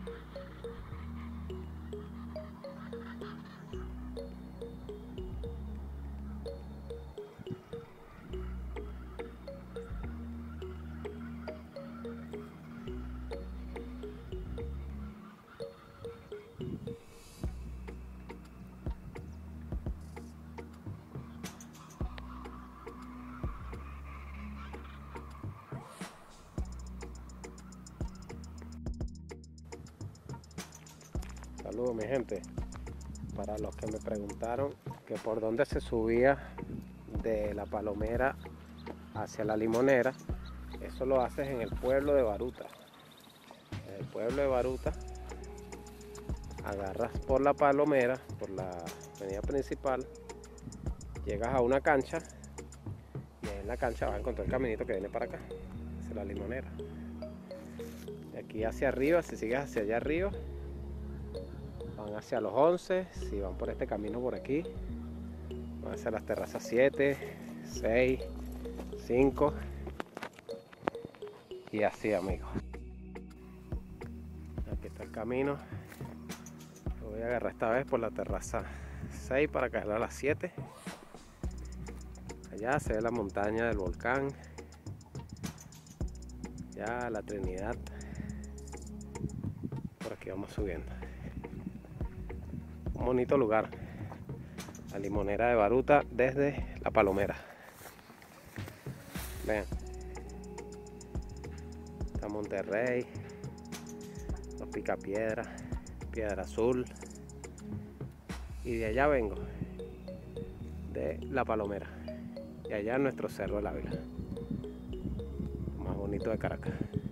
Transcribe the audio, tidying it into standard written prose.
Saludos mi gente. Para los que me preguntaron que por dónde se subía de La Palomera hacia La Limonera, eso lo haces en el pueblo de Baruta. En el pueblo de Baruta agarras por La Palomera, por la avenida principal, llegas a una cancha y en la cancha vas a encontrar el caminito que viene para acá, hacia La Limonera. De aquí hacia arriba, si sigues hacia allá arriba, van hacia los 11, si van por este camino por aquí, van hacia las terrazas 7, 6, 5 y así, amigos. Aquí está el camino. Lo voy a agarrar esta vez por la terraza 6 para caer a las 7. Allá se ve la montaña del volcán, ya la Trinidad. Por aquí vamos subiendo. Un bonito lugar, La Limonera de Baruta desde La Palomera. Vean, está Monterrey, los Picapiedra, Piedra Azul, y de allá vengo, de La Palomera, y allá nuestro Cerro del Ávila, más bonito de Caracas.